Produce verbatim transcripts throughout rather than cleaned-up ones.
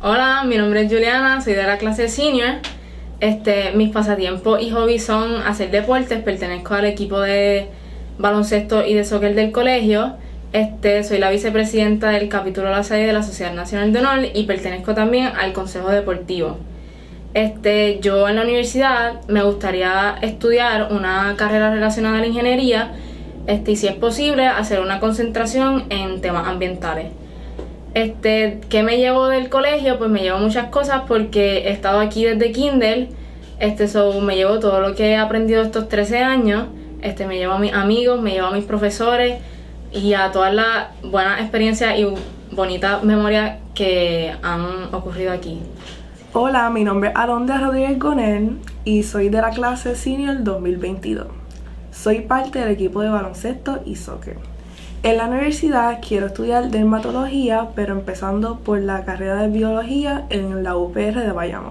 Hola, mi nombre es Juliana, soy de la clase senior. Este, mis pasatiempos y hobbies son hacer deportes, pertenezco al equipo de baloncesto y de soccer del colegio. Este, soy la vicepresidenta del capítulo La Salle de la Sociedad Nacional de Honor y pertenezco también al Consejo Deportivo. Este, yo en la universidad me gustaría estudiar una carrera relacionada a la ingeniería, este, y si es posible hacer una concentración en temas ambientales. Este, ¿qué me llevo del colegio? Pues me llevo muchas cosas porque he estado aquí desde kinder. Este, so, me llevo todo lo que he aprendido estos trece años. Este, me llevo a mis amigos, me llevo a mis profesores y a todas las buenas experiencias y bonitas memorias que han ocurrido aquí. Hola, mi nombre es Alondra Rodríguez Gonel y soy de la clase Senior dos mil veintidós. Soy parte del equipo de baloncesto y soccer. En la universidad quiero estudiar dermatología, pero empezando por la carrera de biología en la U P R de Bayamón.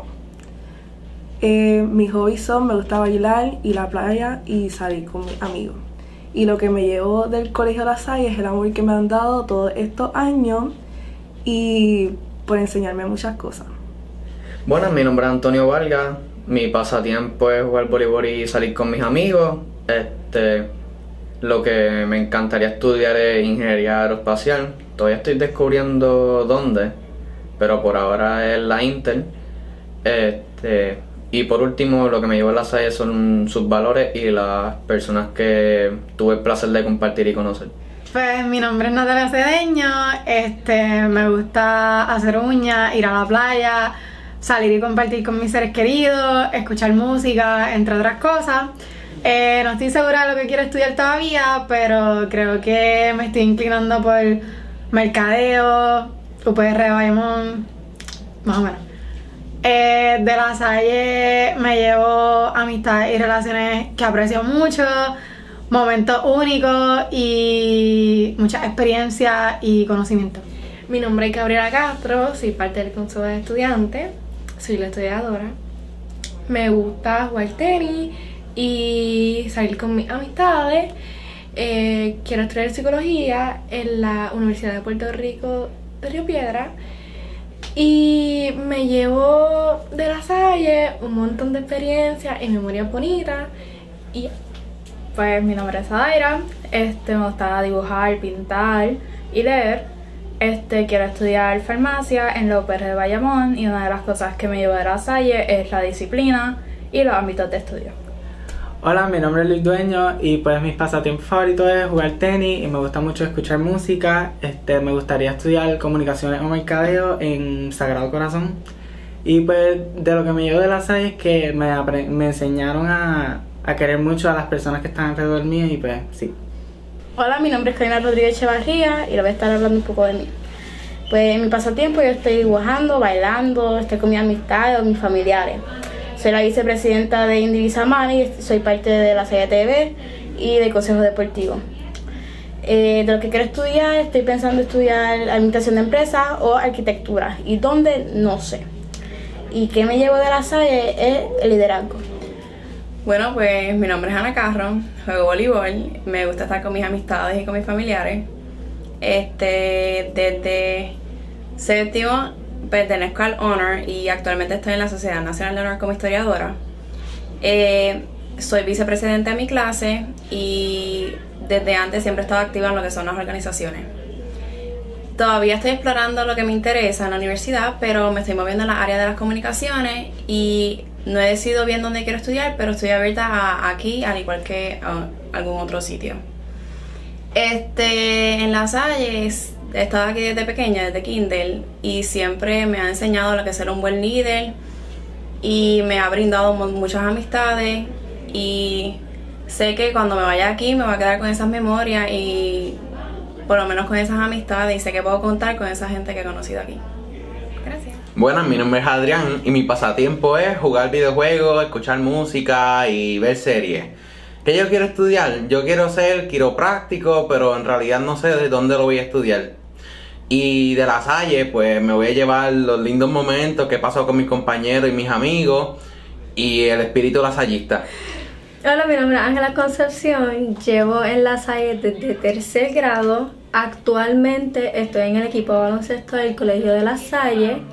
Eh, mis hobbies son, me gusta bailar, ir a la playa y salir con mis amigos. Y lo que me llevo del colegio La Salle es el amor que me han dado todos estos años y por enseñarme muchas cosas. Bueno, mi nombre es Antonio Vargas, mi pasatiempo es jugar voleibol y salir con mis amigos. Este, lo que me encantaría estudiar es ingeniería aeroespacial. Todavía estoy descubriendo dónde, pero por ahora es la Intel. Este, y por último, lo que me llevó a La Salle son sus valores y las personas que tuve el placer de compartir y conocer. Pues mi nombre es Natalia Cedeño, este, me gusta hacer uñas, ir a la playa, salir y compartir con mis seres queridos, escuchar música, entre otras cosas. Eh, no estoy segura de lo que quiero estudiar todavía, pero creo que me estoy inclinando por mercadeo, U P R de Bayamón, más o menos. Eh, de La Salle me llevo amistades y relaciones que aprecio mucho, momentos únicos y muchas experiencias y conocimientos. Mi nombre es Gabriela Castro, soy parte del Consejo de Estudiantes, soy la estudiadora. Me gusta jugar tenis y salir con mis amistades. Eh, quiero estudiar psicología en la Universidad de Puerto Rico de Río Piedra. Y me llevo de La Salle un montón de experiencias y memorias bonitas. Y pues mi nombre es Adaira, este, me gusta dibujar, pintar y leer. Este, quiero estudiar farmacia en la U P R de Bayamón y una de las cosas que me llevo de La Salle es la disciplina y los ámbitos de estudio. Hola, mi nombre es Luis Dueño y pues mis pasatiempos favoritos es jugar tenis y me gusta mucho escuchar música. Este, me gustaría estudiar comunicaciones o mercadeo en Sagrado Corazón. Y pues de lo que me llevo de La Salle es que me, me enseñaron a, a querer mucho a las personas que están alrededor mío y pues sí. Hola, mi nombre es Karina Rodríguez Echevarría y le voy a estar hablando un poco de mí. Pues en mi pasatiempo yo estoy dibujando, bailando, estoy con mis amistades o mis familiares. Soy la vicepresidenta de Indivisa Mani y soy parte de La Salle T V y del Consejo Deportivo. Eh, de lo que quiero estudiar, estoy pensando estudiar administración de empresas o arquitectura. ¿Y dónde? No sé. ¿Y qué me llevo de La Salle? Es el liderazgo. Bueno, pues mi nombre es Ana Carro, juego voleibol, me gusta estar con mis amistades y con mis familiares. Este, desde séptimo pertenezco al Honor y actualmente estoy en la Sociedad Nacional de Honor como historiadora. Eh, soy vicepresidenta de mi clase y desde antes siempre he estado activa en lo que son las organizaciones. Todavía estoy explorando lo que me interesa en la universidad, pero me estoy moviendo en la área de las comunicaciones y no he decidido bien dónde quiero estudiar, pero estoy abierta a aquí, al igual que a algún otro sitio. Este, en La Salle he estado aquí desde pequeña, desde kinder, y siempre me ha enseñado lo que es ser un buen líder y me ha brindado muchas amistades y sé que cuando me vaya aquí me voy a quedar con esas memorias y por lo menos con esas amistades y sé que puedo contar con esa gente que he conocido aquí. Gracias. Bueno, mi nombre es Adrián y mi pasatiempo es jugar videojuegos, escuchar música y ver series. ¿Qué yo quiero estudiar? Yo quiero ser quiropráctico, pero en realidad no sé de dónde lo voy a estudiar. Y de La Salle, pues me voy a llevar los lindos momentos que he pasado con mis compañeros y mis amigos y el espíritu lasallista. Hola, mi nombre es Ángela Concepción, llevo en La Salle desde tercer grado. Actualmente estoy en el equipo de baloncesto del Colegio de La Salle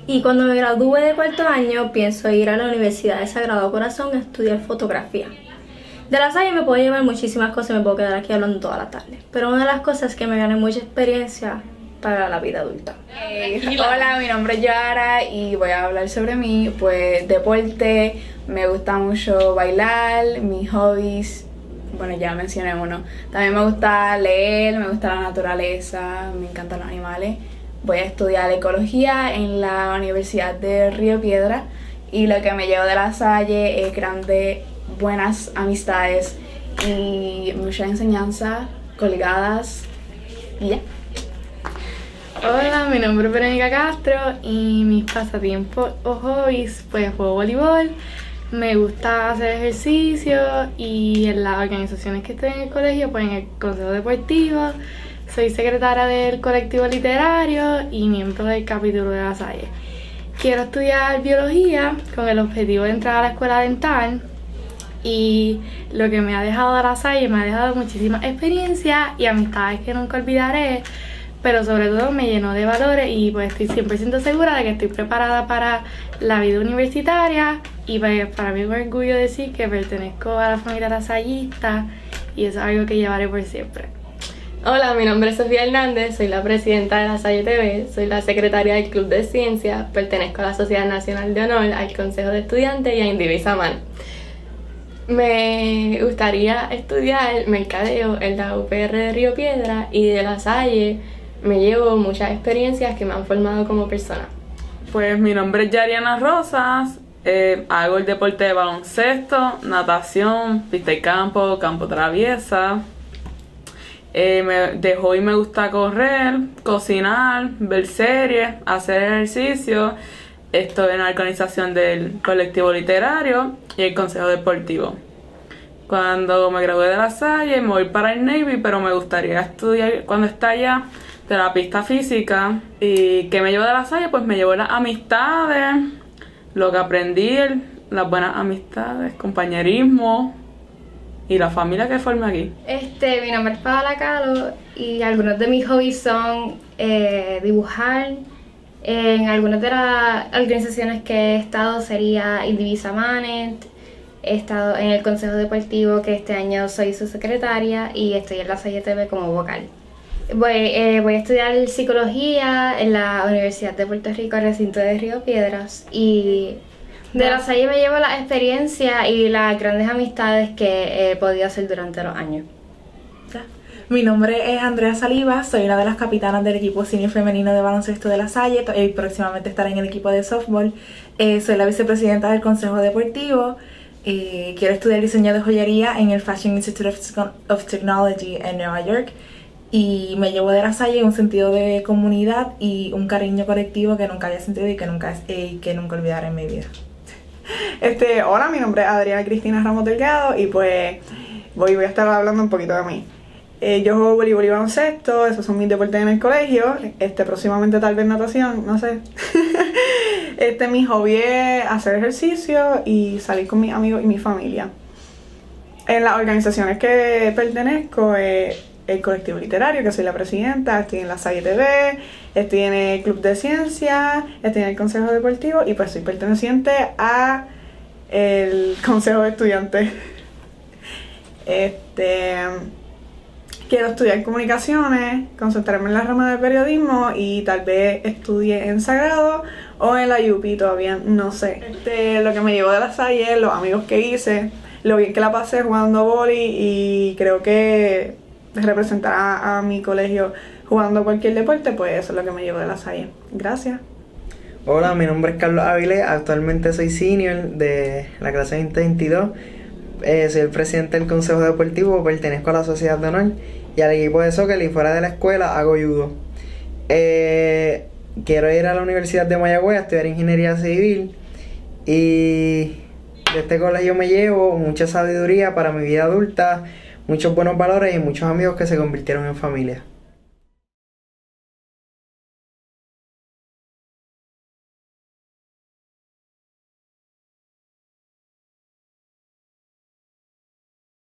Y cuando me gradúe de cuarto año, pienso ir a la Universidad de Sagrado Corazón a estudiar fotografía. De La Salle me puedo llevar muchísimas cosas y me puedo quedar aquí hablando toda la tarde. Pero una de las cosas es que me gané mucha experiencia para la vida adulta. Hey, hola, mi nombre es Yara y voy a hablar sobre mí. Pues deporte, me gusta mucho bailar, mis hobbies, bueno, ya mencioné uno. También me gusta leer, me gusta la naturaleza, me encantan los animales. Voy a estudiar ecología en la Universidad de Río Piedra y lo que me llevo de La Salle es grandes, buenas amistades y mucha enseñanza, colgadas y ya. Hola, mi nombre es Verónica Castro y mis pasatiempos o hobbies, pues juego voleibol, me gusta hacer ejercicio y en las organizaciones que estoy en el colegio, pues en el consejo deportivo, soy secretaria del colectivo literario y miembro del capítulo de La Salle. Quiero estudiar biología con el objetivo de entrar a la escuela dental y lo que me ha dejado La Salle me ha dejado muchísima experiencia y amistades que nunca olvidaré. Pero sobre todo me llenó de valores y pues estoy cien por ciento segura de que estoy preparada para la vida universitaria y pues para mí es un orgullo decir que pertenezco a la familia lasallista y eso es algo que llevaré por siempre. Hola, mi nombre es Sofía Hernández, soy la presidenta de La Salle T V, soy la secretaria del Club de Ciencias, pertenezco a la Sociedad Nacional de Honor, al Consejo de Estudiantes y a Indivisa Man. Me gustaría estudiar mercadeo en la U P R de Río Piedra y de La Salle me llevo muchas experiencias que me han formado como persona. Pues mi nombre es Yariana Rosas, eh, hago el deporte de baloncesto, natación, pista y campo, campo traviesa. Eh, me, de hobby me gusta correr, cocinar, ver series, hacer ejercicio. Estoy en la organización del colectivo literario y el consejo deportivo. Cuando me gradué de La Salle me voy para el Navy, pero me gustaría estudiar cuando esté allá terapista física. ¿Y que me llevo de La Salle? Pues me llevo las amistades, lo que aprendí, las buenas amistades, compañerismo y la familia que formé aquí. Este, mi nombre es Paola Calo y algunos de mis hobbies son eh, dibujar. En algunas de las organizaciones que he estado sería Indivisa Manet, he estado en el consejo deportivo que este año soy su secretaria y estoy en La Salle T V como vocal. Voy, eh, voy a estudiar psicología en la Universidad de Puerto Rico, recinto de Río Piedras, y de La Salle me llevo la experiencia y las grandes amistades que he podido hacer durante los años. Mi nombre es Andrea Saliba, soy una de las capitanas del equipo senior femenino de baloncesto de La Salle y próximamente estaré en el equipo de softball. Eh, soy la vicepresidenta del consejo deportivo. Eh, quiero estudiar diseño de joyería en el Fashion Institute of, of Technology en Nueva York. Y me llevo de La Salle un sentido de comunidad y un cariño colectivo que nunca había sentido y que nunca, eh, que nunca olvidaré en mi vida. Este, hola, mi nombre es Adriana Cristina Ramos Delgado y pues voy, voy a estar hablando un poquito de mí. Eh, yo juego voleibol y baloncesto, esos son mis deportes en el colegio, este, próximamente tal vez natación, no sé. este, mi hobby es hacer ejercicio y salir con mis amigos y mi familia. En las organizaciones que pertenezco, eh, el colectivo literario, que soy la presidenta, estoy en La Salle T V, estoy en el Club de Ciencias, estoy en el Consejo Deportivo y pues soy perteneciente a el Consejo de Estudiantes. Este, quiero estudiar comunicaciones, concentrarme en la rama de periodismo y tal vez estudie en Sagrado o en la U P I, todavía no sé. Este, lo que me llevó de La Salle, los amigos que hice, lo bien que la pasé jugando vóley y creo que representar a, a mi colegio jugando cualquier deporte, pues eso es lo que me llevo de La Salle. Gracias. Hola, mi nombre es Carlos Avilés, actualmente soy senior de la clase veinte veintidós, eh, soy el presidente del consejo deportivo, pertenezco a la Sociedad de Honor y al equipo de soccer y fuera de la escuela hago judo. Eh, quiero ir a la Universidad de Mayagüez a estudiar ingeniería civil y de este colegio me llevo mucha sabiduría para mi vida adulta, muchos buenos valores y muchos amigos que se convirtieron en familia.